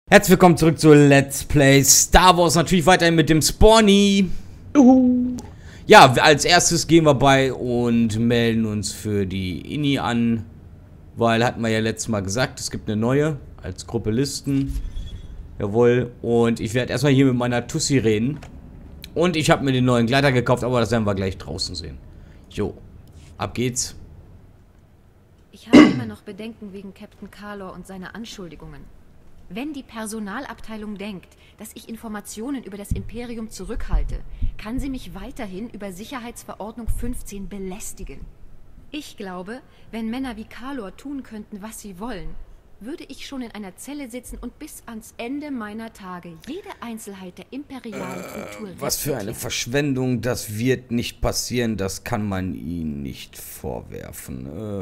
Herzlich willkommen zurück zu Let's Play Star Wars, natürlich weiterhin mit dem Spawny. Ja, als erstes gehen wir bei und melden uns für die INI an, weil hatten wir ja letztes Mal gesagt, es gibt eine neue als Gruppe Listen. Jawohl, und ich werde erstmal hier mit meiner Tussi reden. Und ich habe mir den neuen Gleiter gekauft, aber das werden wir gleich draußen sehen. Jo, ab geht's. Ich habe immer noch Bedenken wegen Captain Kalor und seiner Anschuldigungen. Wenn die Personalabteilung denkt, dass ich Informationen über das Imperium zurückhalte, kann sie mich weiterhin über Sicherheitsverordnung 15 belästigen. Ich glaube, wenn Männer wie Kalor tun könnten, was sie wollen, würde ich schon in einer Zelle sitzen und bis ans Ende meiner Tage jede Einzelheit der imperialen Kultur Was für eine Verschwendung, das wird nicht passieren, das kann man ihnen nicht vorwerfen.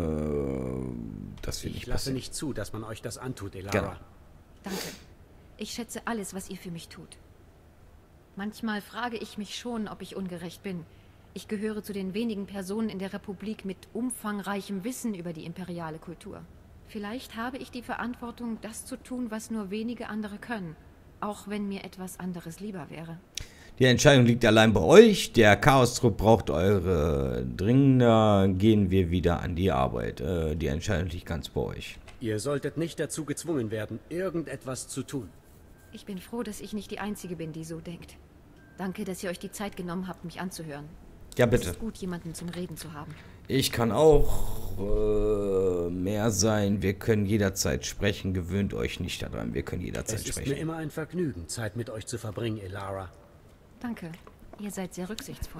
Das wird Ich lasse nicht zu, dass man euch das antut, Elara. Genau. Danke. Ich schätze alles, was ihr für mich tut. Manchmal frage ich mich schon, ob ich ungerecht bin. Ich gehöre zu den wenigen Personen in der Republik mit umfangreichem Wissen über die imperiale Kultur. Vielleicht habe ich die Verantwortung, das zu tun, was nur wenige andere können, auch wenn mir etwas anderes lieber wäre. Die Entscheidung liegt allein bei euch. Der Chaos-Trupp braucht eure dringender. Gehen wir wieder an die Arbeit. Die Entscheidung liegt ganz bei euch. Ihr solltet nicht dazu gezwungen werden, irgendetwas zu tun. Ich bin froh, dass ich nicht die Einzige bin, die so denkt. Danke, dass ihr euch die Zeit genommen habt, mich anzuhören. Ja, Es bitte. ist gut, jemanden zum Reden zu haben. Ich kann auch mehr sein. Wir können jederzeit sprechen. Gewöhnt euch nicht daran. Wir können jederzeit Es ist mir sprechen. immer ein Vergnügen, Zeit mit euch zu verbringen, Elara. Danke. Ihr seid sehr rücksichtsvoll.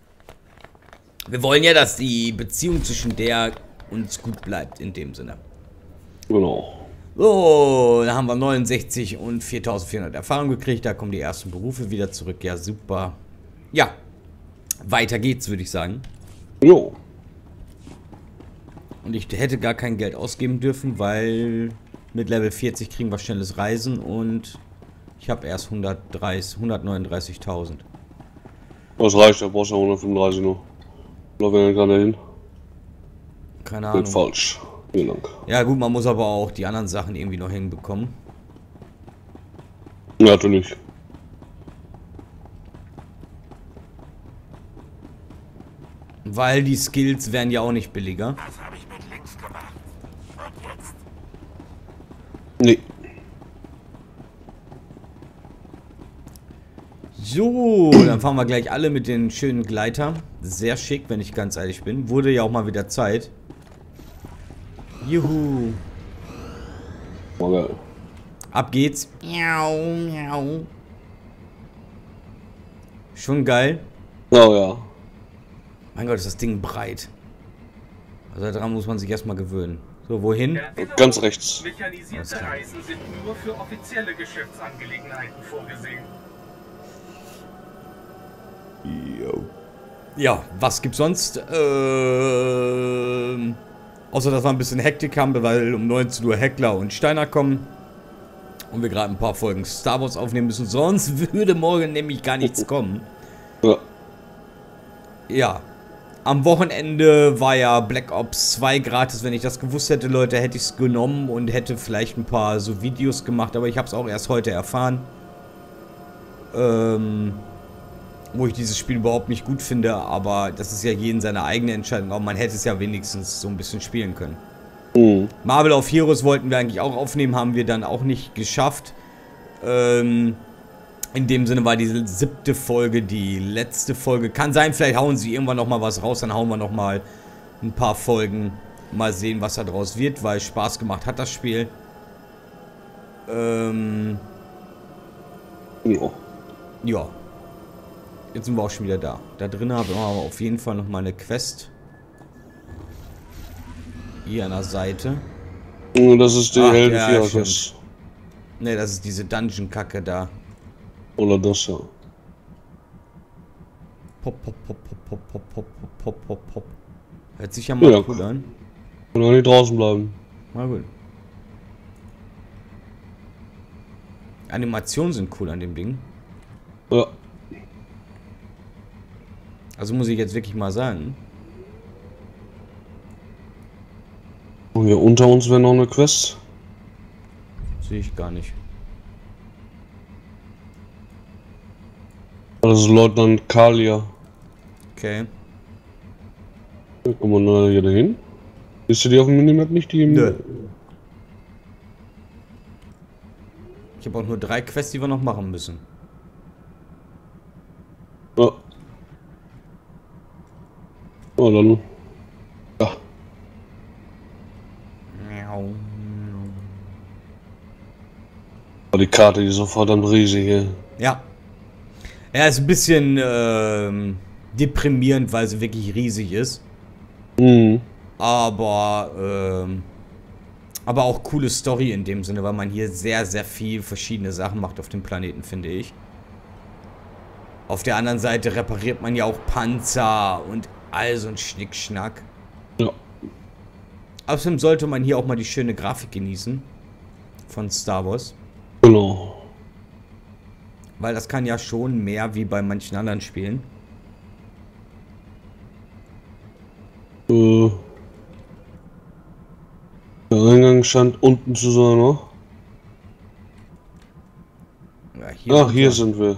Wir wollen ja, dass die Beziehung zwischen der uns gut bleibt, in dem Sinne. Genau. So, da haben wir 69 und 4400 Erfahrung gekriegt. Da kommen die ersten Berufe wieder zurück. Ja, super. Ja, weiter geht's, würde ich sagen. Jo. Und ich hätte gar kein Geld ausgeben dürfen, weil mit Level 40 kriegen wir schnelles Reisen und ich habe erst 139.000. Das reicht, da brauchst du 135 noch. Laufen wir gerade hin. Keine Geht Ahnung. falsch. Vielen Dank. Ja gut, man muss aber auch die anderen Sachen irgendwie noch hinbekommen. Ja, natürlich. Weil die Skills werden ja auch nicht billiger. Das habe ich mit links gemacht. Und jetzt? Nee. So, dann fahren wir gleich alle mit den schönen Gleiter. Sehr schick, wenn ich ganz ehrlich bin. Wurde ja auch mal wieder Zeit. Juhu. War geil. Ab geht's. Miau, miau. Schon geil. Oh ja. Mein Gott, ist das Ding breit. Also daran muss man sich erstmal gewöhnen. So, wohin? Ganz rechts. Mechanisierte Reisen sind nur für offizielle Geschäftsangelegenheiten vorgesehen. Ja, was gibt's sonst? Außer, dass wir ein bisschen Hektik haben, weil um 19 Uhr Heckler und Steiner kommen. Und wir gerade ein paar Folgen Star Wars aufnehmen müssen. Sonst würde morgen nämlich gar nichts kommen. Ja. Ja. Am Wochenende war ja Black Ops 2 gratis. Wenn ich das gewusst hätte, Leute, hätte ich es genommen und hätte vielleicht ein paar so Videos gemacht. Aber ich habe es auch erst heute erfahren. Wo ich dieses Spiel überhaupt nicht gut finde. Aber das ist ja jeden seine eigene Entscheidung. Aber man hätte es ja wenigstens so ein bisschen spielen können. Mhm. Marvel of Heroes wollten wir eigentlich auch aufnehmen. Haben wir dann auch nicht geschafft. In dem Sinne war die 7. Folge die letzte Folge. Kann sein, vielleicht hauen sie irgendwann nochmal was raus. Dann hauen wir nochmal ein paar Folgen. Mal sehen, was da draus wird, weil Spaß gemacht hat das Spiel. Ja. Ja. Jetzt sind wir auch schon wieder da. Da drin haben wir aber auf jeden Fall nochmal eine Quest. Hier an der Seite. Das ist die Ach, Helden ja, 4 stimmt. Ne, das ist diese Dungeon-Kacke da. Oder das ja. Pop, pop, pop, pop, pop, pop, pop, pop, pop, pop. Hört sich ja mal Ja. cool an. Und auch nicht draußen bleiben. Mal gut. Animationen sind cool an dem Ding. Ja. Also muss ich jetzt wirklich mal sagen. Und hier unter uns wäre noch eine Quest. Sehe ich gar nicht. Das ist Leutnant Kalia. Okay. Da kommen wir da hier dahin. Bist du die auf dem Minimap nicht? Die Nö. Ich habe auch nur 3 Quests, die wir noch machen müssen. Ja. Oh, dann. Ja. Aber die Karte, die ist sofort dann riesig hier. Ja. Er ist ein bisschen deprimierend, weil sie wirklich riesig ist. Mhm. Aber auch coole Story in dem Sinne, weil man hier sehr, sehr viel verschiedene Sachen macht auf dem Planeten, finde ich. Auf der anderen Seite repariert man ja auch Panzer und all so ein Schnickschnack. Ja. Außerdem sollte man hier auch mal die schöne Grafik genießen von Star Wars. Genau. Weil das kann ja schon mehr wie bei manchen anderen Spielen. Der Eingang scheint unten zu sein, ne? Ja, Ach, hier sind wir.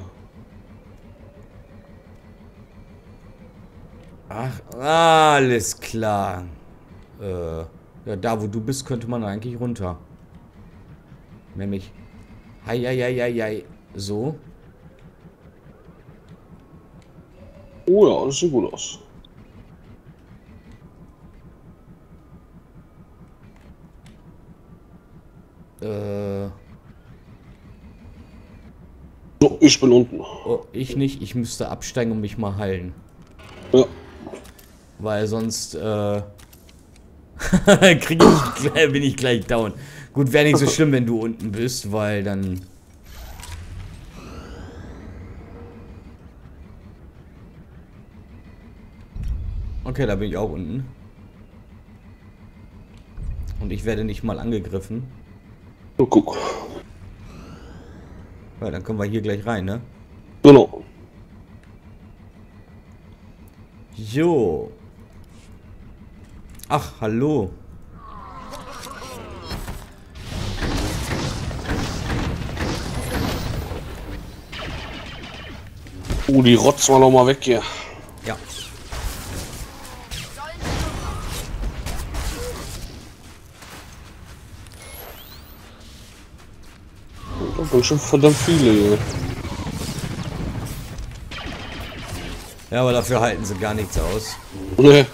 Ach, alles klar. Ja, da wo du bist, könnte man eigentlich runter. Nämlich. Hei. So. Oh ja, das sieht gut aus. So, ich bin unten. Oh, ich nicht. Ich müsste absteigen und mich mal heilen. Ja. Weil sonst, bin ich gleich down. Gut, wäre nicht so schlimm, wenn du unten bist, weil dann... Okay, da bin ich auch unten. Und ich werde nicht mal angegriffen. So, guck. Ja, dann kommen wir hier gleich rein, ne? Genau. Jo. Ach, hallo. Die rotzen wir noch mal weg hier. Ja. Da sind schon verdammt viele hier. Ja, aber dafür halten sie gar nichts aus. Ne.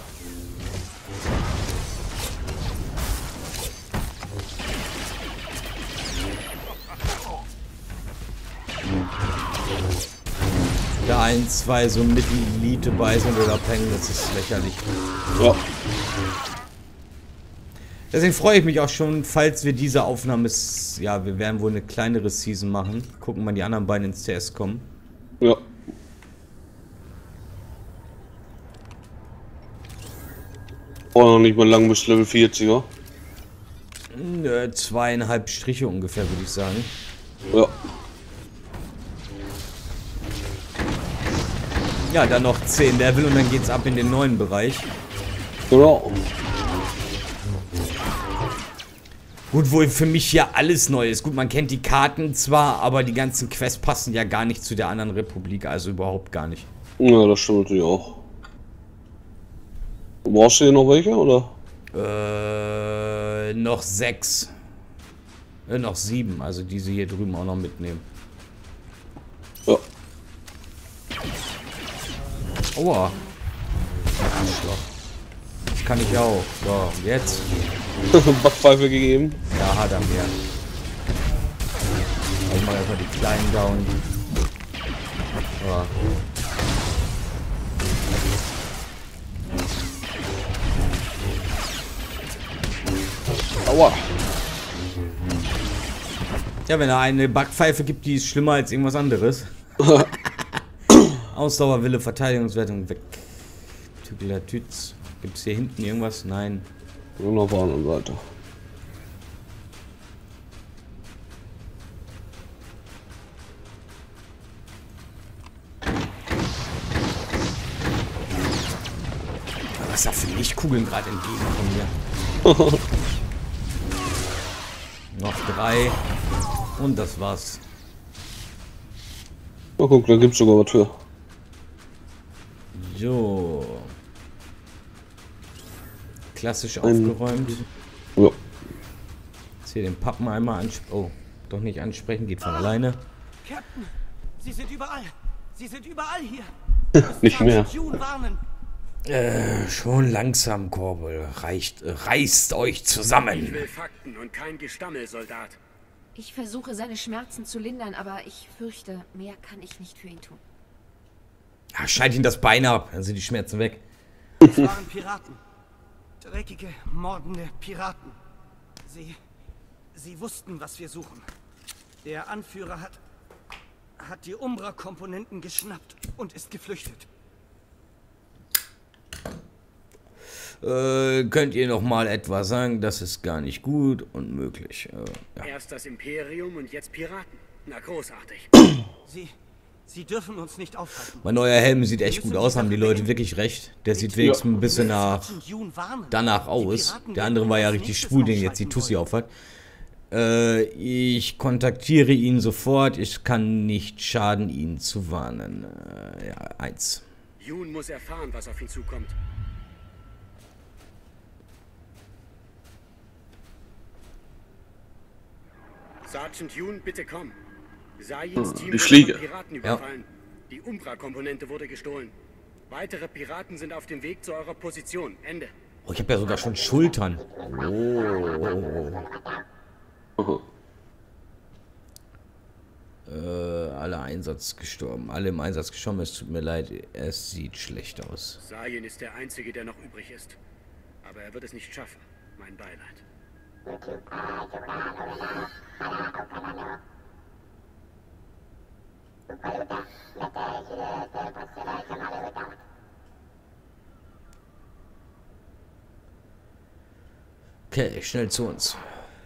Da 1, 2 so Mittelelite beißen oder pennen, das ist lächerlich. Ja. Deswegen freue ich mich auch schon, falls wir diese Aufnahme, ja, wir werden wohl eine kleinere Season machen. Gucken, wann die anderen beiden ins CS kommen. Ja. Noch nicht mal lang bis Level 40, ja? 2,5 Striche ungefähr, würde ich sagen. Ja. Ja, dann noch 10 Level und dann geht's ab in den neuen Bereich. Genau. Gut, wo für mich hier alles neu ist. Gut, man kennt die Karten zwar, aber die ganzen Quests passen ja gar nicht zu der anderen Republik, also überhaupt gar nicht. Ja, das stimmt natürlich auch. Brauchst du hier noch welche, oder? Noch 6. Noch 7, also diese hier drüben auch noch mitnehmen. Ja. Aua. Arschloch. Das kann ich auch. So, und jetzt? Backpfeife gegeben. Ja, hat er mir. Ich mache erstmal die kleinen down. So. Aua. Ja, wenn er eine Backpfeife gibt, die ist schlimmer als irgendwas anderes. Ausdauer, Wille, Verteidigungswertung weg. Tügler Tütz. Gibt es hier hinten irgendwas? Nein. Nur auf der anderen Seite. Was da für Lichtkugeln gerade entgegenkommen hier. Noch 3. Und das war's. Na guck, da gibt's sogar was für. So. Klassisch aufgeräumt. Ja. Jetzt hier den Pappen einmal ansprechen. Oh, doch nicht ansprechen, geht von alleine. Captain, Sie sind überall. Sie sind überall hier. Nicht mehr. June warnen. Schon langsam, Korbel. Reißt euch zusammen. Ich will Fakten und kein Gestammel, Soldat. Ich versuche, seine Schmerzen zu lindern, aber ich fürchte, mehr kann ich nicht für ihn tun. Ja, schneid ihn das Bein ab, dann sind die Schmerzen weg. Es waren Piraten. Dreckige, mordende Piraten. Sie wussten, was wir suchen. Der Anführer hat die Umbra-Komponenten geschnappt und ist geflüchtet. Könnt ihr noch mal etwas sagen? Das ist gar nicht gut und möglich. Ja. Erst das Imperium und jetzt Piraten. Na, großartig. Sie dürfen uns nicht aufhalten. Mein neuer Helm sieht echt gut aus, haben die Leute wirklich recht. Der sieht wenigstens ein bisschen danach aus. Der andere war ja richtig schwul, den jetzt die Tussi aufhat. Ich kontaktiere ihn sofort. Ich kann nicht schaden, ihn zu warnen. Ja, 1. June muss erfahren, was auf ihn zukommt. Sergeant June, bitte komm. Sayins Team Die Fliege. von Piraten überfallen. Die Umbra-Komponente wurde gestohlen. Weitere Piraten sind auf dem Weg zu eurer Position. Ende. Oh, ich habe ja sogar schon Schultern. Oh. Alle Einsatz gestorben. Alle im Einsatz gestorben. Es tut mir leid. Es sieht schlecht aus. Sayin ist der Einzige, der noch übrig ist. Aber er wird es nicht schaffen. Mein Beileid. Okay, schnell zu uns.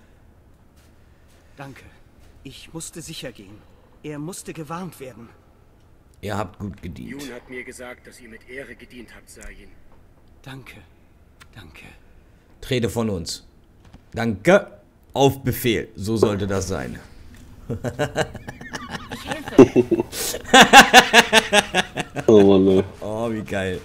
Danke. Ich musste sicher gehen. Er musste gewarnt werden. Ihr habt gut gedient. June hat mir gesagt, dass ihr mit Ehre gedient habt, Sayin. Danke. Danke. Trete von uns. Danke. Auf Befehl. So sollte das sein. Ich helfe. Oh Mann, ey. Oh, wie geil.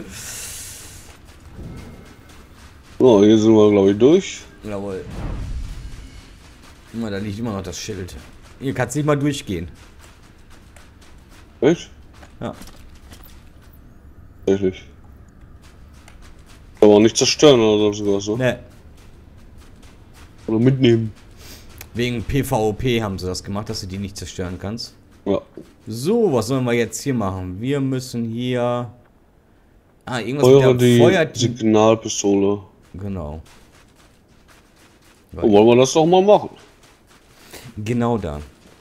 So, hier sind wir, glaube ich, durch. Jawohl. Guck mal, da liegt immer noch das Schild. Hier kannst du nicht mal durchgehen. Echt? Ja. Tatsächlich. Aber auch nicht zerstören oder sogar so. Ne. Oder mitnehmen. Wegen PvP haben sie das gemacht, dass du die nicht zerstören kannst. Ja. So, was sollen wir jetzt hier machen? Wir müssen hier... Ah, irgendwas Feuere mit der die Feuerteam. Signalpistole. Genau. Oh, wollen wir das doch mal machen? Genau da.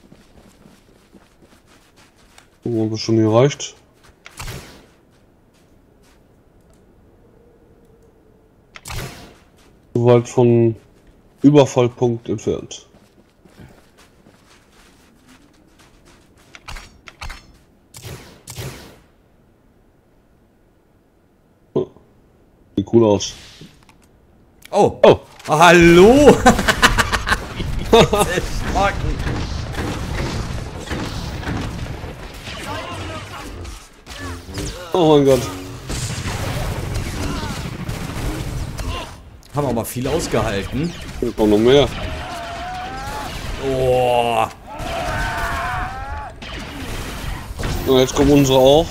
Gucken, ob es schon hier reicht. So weit von Überfallpunkt entfernt. Oh, sieht cool aus. Oh. Oh. Hallo. Erschrocken. Oh mein Gott. Haben aber viel ausgehalten. Hier kommt noch mehr. Oh. Und jetzt kommen unsere auch.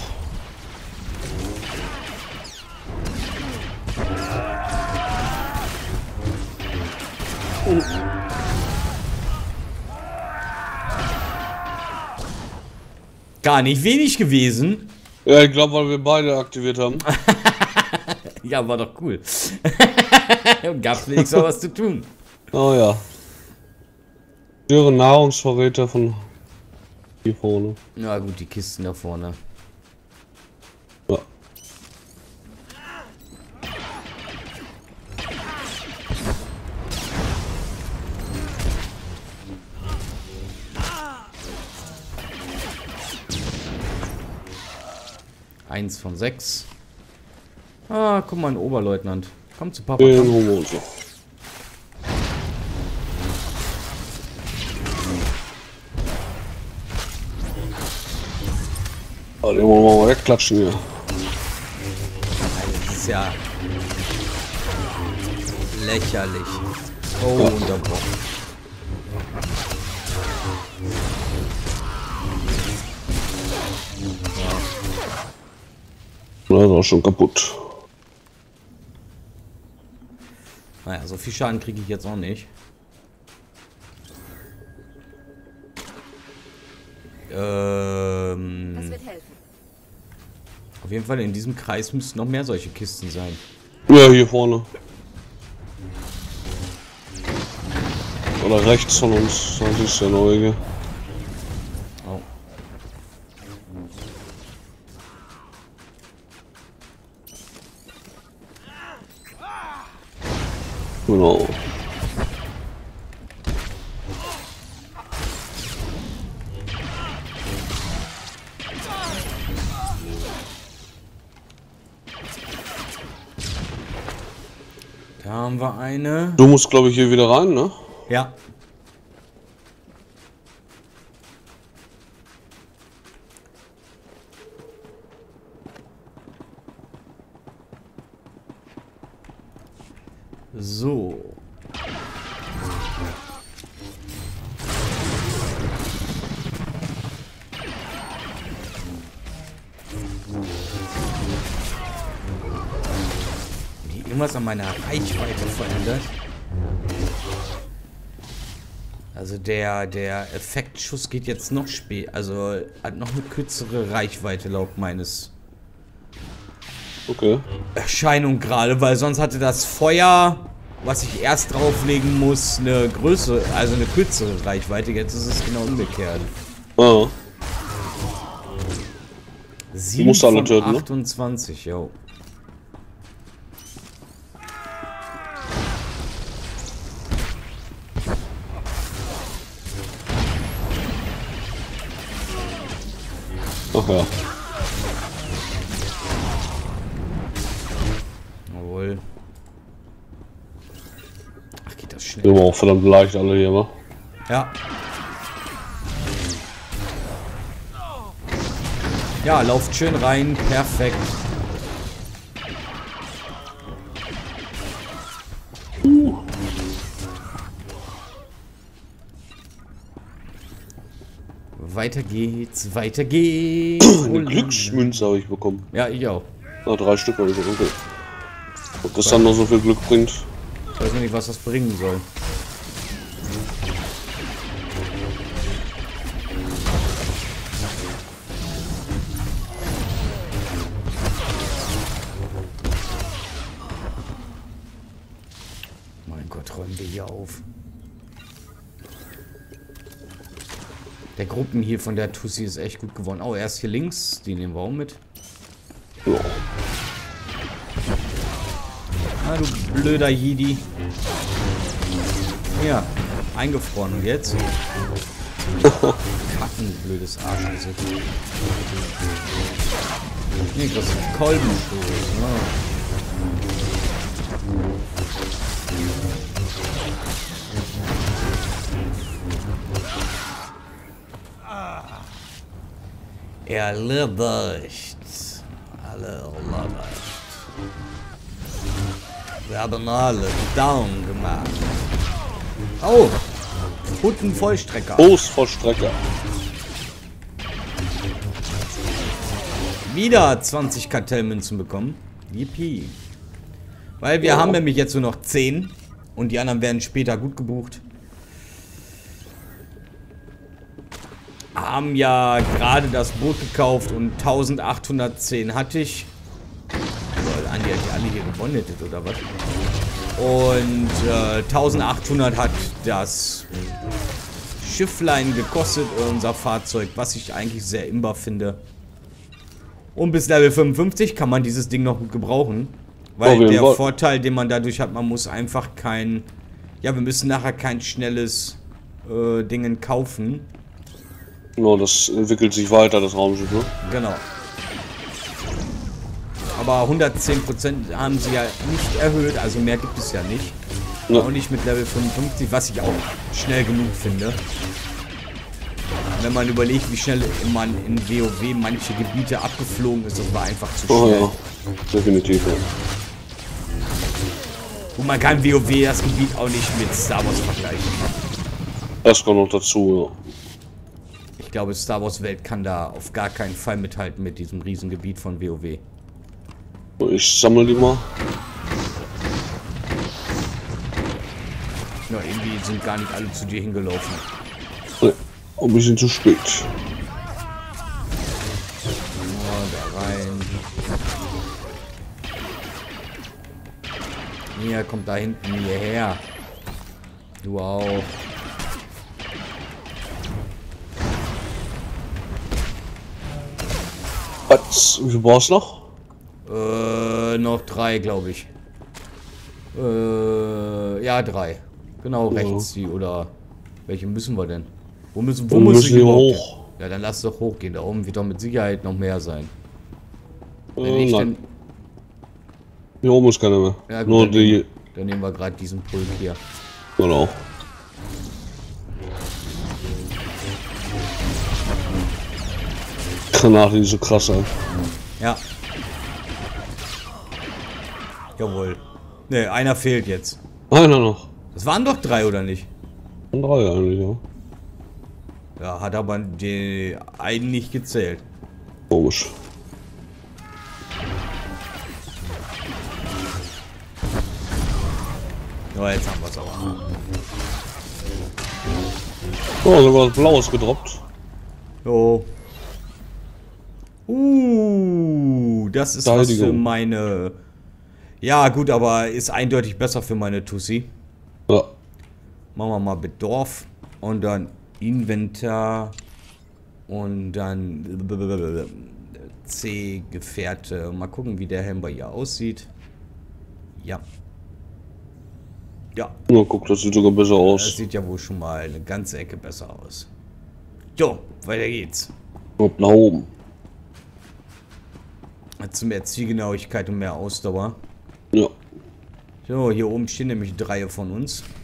Gar nicht wenig gewesen. Ja, ich glaube, weil wir beide aktiviert haben. Ja, war doch cool. Gab's wenigstens auch was zu tun. Oh ja. Störe Nahrungsvorräte von hier vorne. Na gut, die Kisten da vorne. Ja. Eins von 6. Ah, guck mal, ein Oberleutnant. Komm zu Papa. Den Komm. holen wir uns noch. Ah, den wollen wir mal wegklatschen hier. ja lächerlich. Oh, unterbrochen. Ja, das ist auch schon kaputt. Naja, so viel Schaden kriege ich jetzt auch nicht. Das wird helfen. Auf jeden Fall in diesem Kreis müssten noch mehr solche Kisten sein. Ja, hier vorne. Oder rechts von uns, das ist der neue. Oh. Genau. Da haben wir eine. Du musst, glaube ich, hier wieder rein, ne? Ja. So. Irgendwas an meiner Reichweite verändert. Also der Effektschuss geht jetzt noch spät, also hat noch eine kürzere Reichweite laut meines Erscheinung gerade, weil sonst hatte das Feuer, was ich erst drauflegen muss, eine größere, also eine kürzere Reichweite. Jetzt ist es genau umgekehrt. Ah. 7 musst alle von töten, 28, jo. Ach ja. Jawohl. Ach, geht das schnell. Die haben auch verdammt leicht alle hier, wa? Ja. Ja, lauft schön rein. Perfekt. Weiter geht's, weiter geht's. Eine Glücksmünze habe ich bekommen. Ja, ich auch. Ah, 3 Stück habe ich bekommen. Okay. Ob das dann noch so viel Glück bringt? Ich weiß nicht, was das bringen soll. Mein Gott, räumen wir hier auf. Der Gruppen hier von der Tussi ist echt gut geworden. Oh, erst hier links. Die nehmen wir auch mit. Ja. Ah, du blöder Jedi. Ja, eingefroren. Und jetzt? Kacken, blödes Arschgesicht. Nee, das ist ein Kolbenstoß. Erledigt. Alle erledigt. Wir haben alle down gemacht. Oh! Guten Vollstrecker. Großvollstrecker. Wieder 20 Kartellmünzen bekommen. Yippie. Weil wir haben nämlich jetzt nur noch 10. Und die anderen werden später gut gebucht. Haben ja gerade das Boot gekauft und 1810 hatte ich. Andi hat die alle hier gebonnetet oder was? Und 1800 hat das Schifflein gekostet, unser Fahrzeug, was ich eigentlich sehr imbar finde. Und bis Level 55 kann man dieses Ding noch gut gebrauchen. Weil der Vorteil, den man dadurch hat, man muss einfach kein... Ja, wir müssen nachher kein schnelles Dingen kaufen. Genau, das entwickelt sich weiter, das Raumschiff, ne? Genau. Aber 110% haben sie ja nicht erhöht, also mehr gibt es ja nicht. Ja. Auch nicht mit Level 55, was ich auch schnell genug finde. Wenn man überlegt, wie schnell man in WoW manche Gebiete abgeflogen ist, das war einfach zu schnell. Oh ja, definitiv, ja. Und man kann WoW das Gebiet auch nicht mit Star Wars vergleichen. Das kommt noch dazu, ja. Ich glaube, Star Wars Welt kann da auf gar keinen Fall mithalten mit diesem Riesengebiet von WoW. Ich sammle die mal. Ja, irgendwie sind gar nicht alle zu dir hingelaufen. Nee, ein bisschen zu spät. Da rein. Hier, kommt da hinten hierher. Du auch. Was? Wie viel war's noch? Noch 3, glaube ich. Ja, 3. Genau, rechts die, oder... Welche müssen wir denn? Wo müssen Wir müssen hier hoch. Ja, dann lass doch hochgehen. Da oben wird doch mit Sicherheit noch mehr sein. Nein. Hier oben ist keiner mehr. Ja, gut, nur die... Dann nehmen wir gerade diesen Pulk hier. Genau. Granate, die so krass sein. Ja. Jawohl. Ne, einer fehlt jetzt. Einer noch. Das waren doch 3, oder nicht? 3 eigentlich, ja. Ja, hat aber den einen nicht gezählt. Komisch. Oh, jetzt haben wir es aber. Oh, sogar was Blaues gedroppt. Jo. Das ist was für meine... Ja, gut, aber ist eindeutig besser für meine Tussi. Ja. Machen wir mal mit Dorf und dann Inventar und dann C-Gefährte. Mal gucken, wie der Helm bei ihr aussieht. Ja. Ja. Na, guck, das sieht sogar besser aus. Das sieht ja wohl schon mal eine ganze Ecke besser aus. Jo, weiter geht's. Ab nach oben. Zu mehr Zielgenauigkeit und mehr Ausdauer. Ja. So, hier oben stehen nämlich 3 von uns.